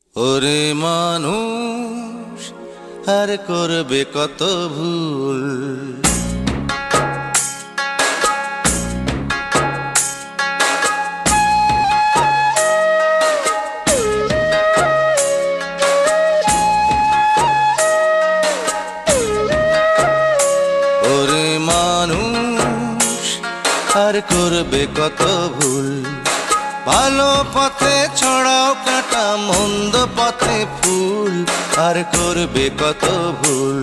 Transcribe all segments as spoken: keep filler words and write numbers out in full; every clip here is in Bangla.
ওরে মানুষ আর করবে কত ভুল, ওরে মানুষ আর করবে কত ভুল। ভালো পথে ছড়াও কাঁটা, মন্দ পথে ফুল, আর করবে কত ভুল।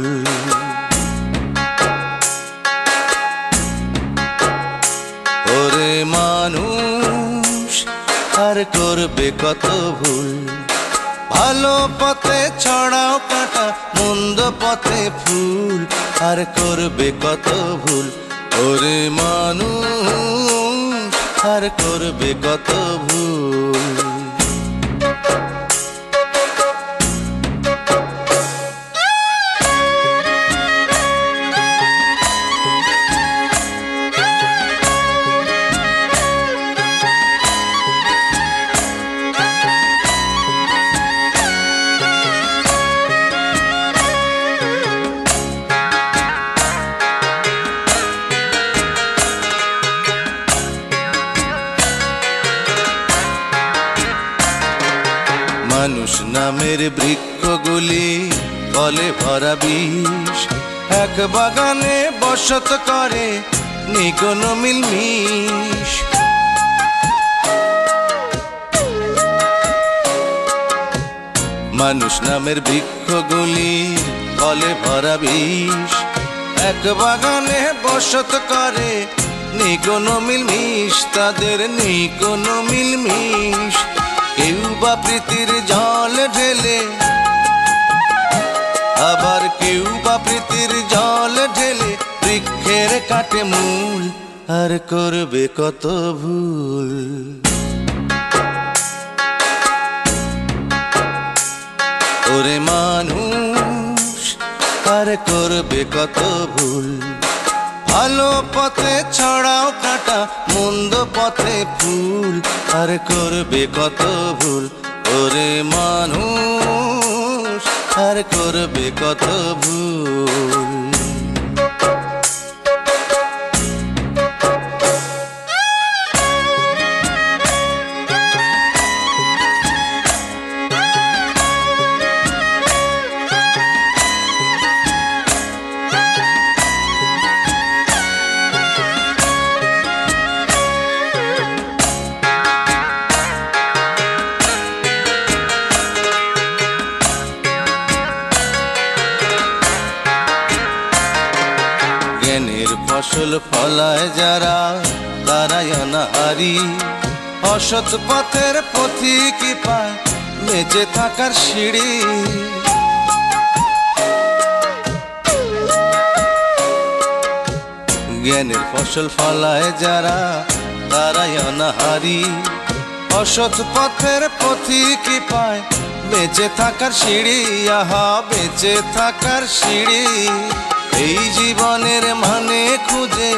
ওরে মানুষ আর করবে কত ভুল। ভালো পথে ছড়াও কাঁটা, মন্দ পথে ফুল, আর করবে কত ভুল। ওরে মানুষ আর করবে কত ভুল। মানুষ নামের বৃক্ষগুলি ফলে ভরা বিষ, এক বাগানে বসত করে নেই কোনো মিলমিশ। মানুষ নামের বৃক্ষগুলি ফলে ভরা বিষ, এক বাগানে বসত করে নেই কোনো মিলমিশ, তাদের নেই কোনো মিলমিশ। কেউ বা প্রীতির জল ঢেলে, আবার কেউ বা প্রীতির জল ঢেলে বৃক্ষের কাটে মূল, আর করবে কত ভুল। ওরে মানুষ আর করবে কত ভুল। ভালো পথে ছড়াও কাঁটা, মন্দ পথে ফুল, আর করবে কত ভুল। ওরে মানুষ আর করবে কত ভুল। জ্ঞানের ফসল ফলায় যারা, তারাই অনাহারি। অসৎ পথের পথিকই পায় বেঁচে থাকার সিঁড়ি। জ্ঞানের ফসল ফলায় যারা, তারাই অনাহারি। অসৎ পথের পথিকই পায় বেঁচে থাকার সিঁড়ি। আহা বেঁচে থাকার সিঁড়ি। এই জীবনের মানে খুঁজে,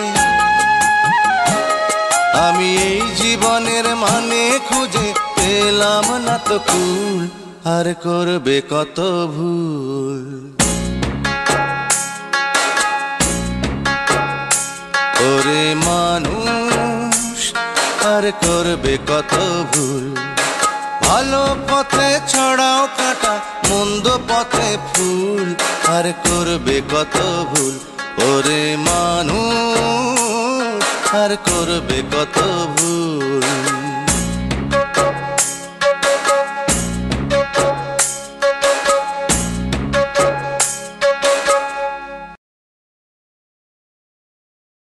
আমি এই জীবনের মানে খুঁজে পেলাম না তো কুল, আর করবে কত ভুল। ওরে মানুষ আর করবে কত ভুল। ভালো পথে ছড়াও কাঁটা, মন্দ পথে ফুল, আর করবে কত ভুল। ওরে মানুষ আর করবে কত ভুল।